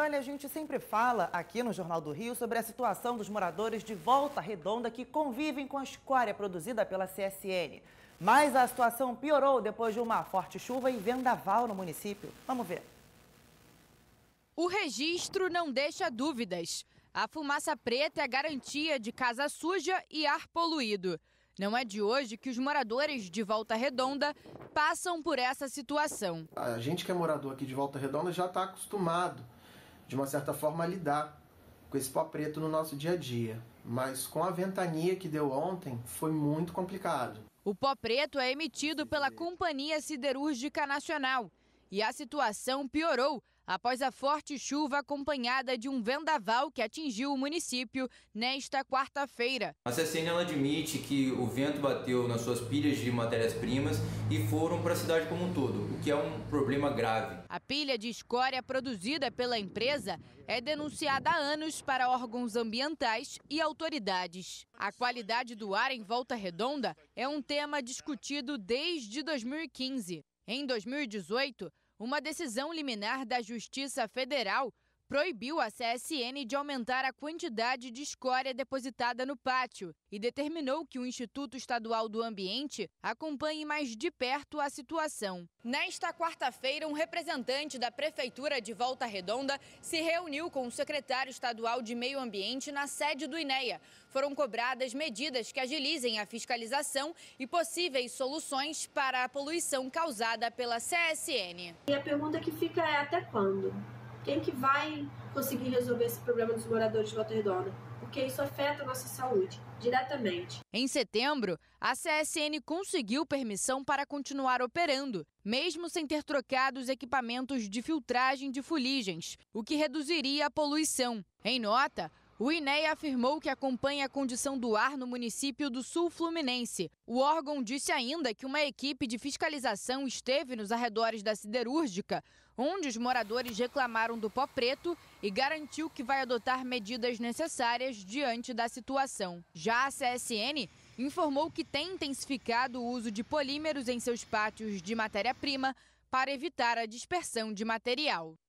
olha, a gente sempre fala aqui no Jornal do Rio sobre a situação dos moradores de Volta Redonda que convivem com a escória produzida pela CSN. Mas a situação piorou depois de uma forte chuva e vendaval no município. Vamos ver. O registro não deixa dúvidas. A fumaça preta é garantia de casa suja e ar poluído. Não é de hoje que os moradores de Volta Redonda passam por essa situação. A gente que é morador aqui de Volta Redonda já está acostumado, de uma certa forma, a lidar com esse pó preto no nosso dia a dia. Mas com a ventania que deu ontem, foi muito complicado. O pó preto é emitido pela Companhia Siderúrgica Nacional. E a situação piorou após a forte chuva acompanhada de um vendaval que atingiu o município nesta quarta-feira. A CSN ela admite que o vento bateu nas suas pilhas de matérias-primas e foram para a cidade como um todo, o que é um problema grave. A pilha de escória produzida pela empresa é denunciada há anos para órgãos ambientais e autoridades. A qualidade do ar em Volta Redonda é um tema discutido desde 2015. Em 2018, uma decisão liminar da Justiça Federal proibiu a CSN de aumentar a quantidade de escória depositada no pátio e determinou que o Instituto Estadual do Ambiente acompanhe mais de perto a situação. Nesta quarta-feira, um representante da Prefeitura de Volta Redonda se reuniu com o secretário estadual de Meio Ambiente na sede do INEA. Foram cobradas medidas que agilizem a fiscalização e possíveis soluções para a poluição causada pela CSN. E a pergunta que fica é até quando? Quem que vai conseguir resolver esse problema dos moradores de Volta Redonda? Porque isso afeta a nossa saúde diretamente. Em setembro, a CSN conseguiu permissão para continuar operando, mesmo sem ter trocado os equipamentos de filtragem de fuligens, o que reduziria a poluição. Em nota, o INEA afirmou que acompanha a condição do ar no município do Sul Fluminense. O órgão disse ainda que uma equipe de fiscalização esteve nos arredores da siderúrgica, onde os moradores reclamaram do pó preto e garantiu que vai adotar medidas necessárias diante da situação. Já a CSN informou que tem intensificado o uso de polímeros em seus pátios de matéria-prima para evitar a dispersão de material.